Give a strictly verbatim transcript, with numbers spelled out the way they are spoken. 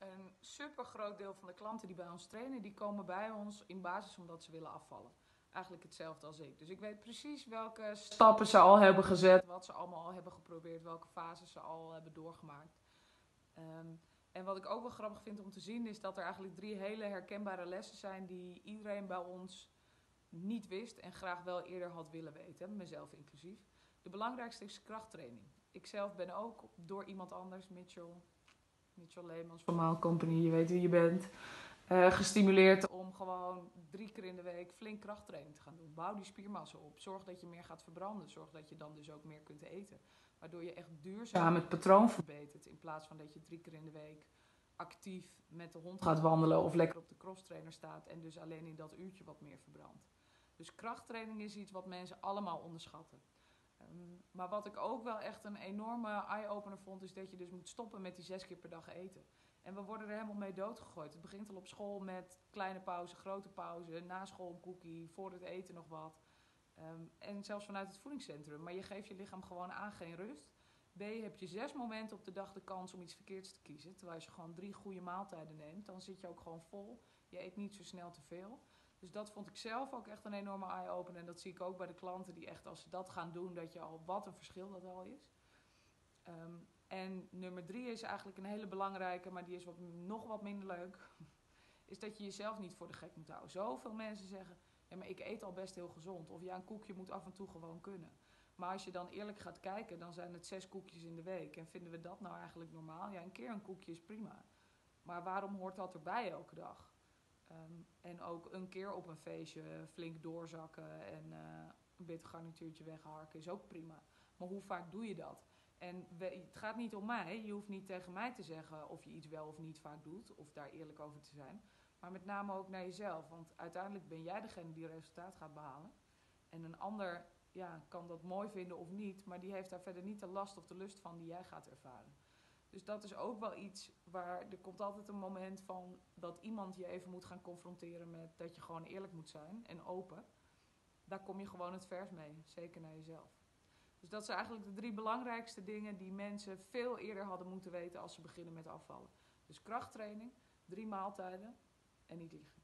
Een super groot deel van de klanten die bij ons trainen, die komen bij ons in basis omdat ze willen afvallen. Eigenlijk hetzelfde als ik. Dus ik weet precies welke stappen ze al hebben gezet, wat ze allemaal al hebben geprobeerd, welke fases ze al hebben doorgemaakt. Um, en wat ik ook wel grappig vind om te zien is dat er eigenlijk drie hele herkenbare lessen zijn die iedereen bij ons niet wist en graag wel eerder had willen weten, mezelf inclusief. De belangrijkste is krachttraining. Ik zelf ben ook door iemand anders, Mitchell, Mitchell Leemans van Maal Company, je weet wie je bent, uh, gestimuleerd om gewoon drie keer in de week flink krachttraining te gaan doen. Bouw die spiermassa op. Zorg dat je meer gaat verbranden. Zorg dat je dan dus ook meer kunt eten. Waardoor je echt duurzaam het patroon verbetert. In plaats van dat je drie keer in de week actief met de hond gaat wandelen of lekker op de crosstrainer staat en dus alleen in dat uurtje wat meer verbrandt. Dus krachttraining is iets wat mensen allemaal onderschatten. Um, maar wat ik ook wel echt een enorme eye-opener vond, is dat je dus moet stoppen met die zes keer per dag eten. En we worden er helemaal mee doodgegooid. Het begint al op school met kleine pauze, grote pauze, na school een cookie, voor het eten nog wat. Um, en zelfs vanuit het voedingscentrum. Maar je geeft je lichaam gewoon aan geen rust. B, heb je zes momenten op de dag de kans om iets verkeerds te kiezen. Terwijl als je gewoon drie goede maaltijden neemt, dan zit je ook gewoon vol. Je eet niet zo snel te veel. Dus dat vond ik zelf ook echt een enorme eye-opener. En dat zie ik ook bij de klanten die echt, als ze dat gaan doen, dat je al, wat een verschil dat al is. Um, en nummer drie is eigenlijk een hele belangrijke, maar die is wat, nog wat minder leuk. Is dat je jezelf niet voor de gek moet houden. Zoveel mensen zeggen, ja, maar ik eet al best heel gezond. Of ja, een koekje moet af en toe gewoon kunnen. Maar als je dan eerlijk gaat kijken, dan zijn het zes koekjes in de week. En vinden we dat nou eigenlijk normaal? Ja, een keer een koekje is prima. Maar waarom hoort dat erbij elke dag? Um, en ook een keer op een feestje flink doorzakken en uh, een bitter garnituurtje wegharken is ook prima. Maar hoe vaak doe je dat? En we, het gaat niet om mij. Je hoeft niet tegen mij te zeggen of je iets wel of niet vaak doet. Of daar eerlijk over te zijn. Maar met name ook naar jezelf. Want uiteindelijk ben jij degene die resultaat gaat behalen. En een ander ja, kan dat mooi vinden of niet. Maar die heeft daar verder niet de last of de lust van die jij gaat ervaren. Dus dat is ook wel iets waar er komt altijd een moment van dat iemand je even moet gaan confronteren met dat je gewoon eerlijk moet zijn en open. Daar kom je gewoon het vers mee. Zeker naar jezelf. Dus dat zijn eigenlijk de drie belangrijkste dingen die mensen veel eerder hadden moeten weten als ze beginnen met afvallen. Dus krachttraining, drie maaltijden en niet liegen.